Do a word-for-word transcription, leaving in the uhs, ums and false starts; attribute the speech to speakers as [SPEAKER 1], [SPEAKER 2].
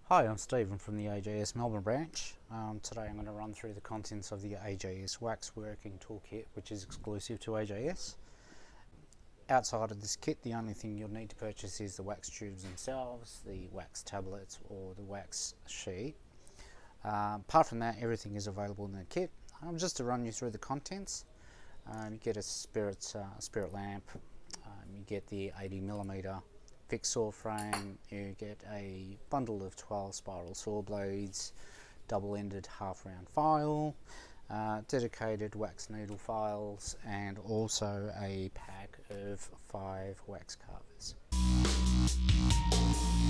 [SPEAKER 1] Hi, I'm Stephen from the A J S Melbourne branch. Um, today I'm going to run through the contents of the A J S Wax Working Toolkit, which is exclusive to A J S. Outside of this kit, the only thing you'll need to purchase is the wax tubes themselves, the wax tablets or the wax sheet. Uh, apart from that, everything is available in the kit. Um, just to run you through the contents, um, you get a spirit, uh, spirit lamp, um, you get the eighty millimeter fixed saw frame, you get a bundle of twelve spiral saw blades, double-ended half-round file, uh, dedicated wax needle files, and also a pack of five wax carvers.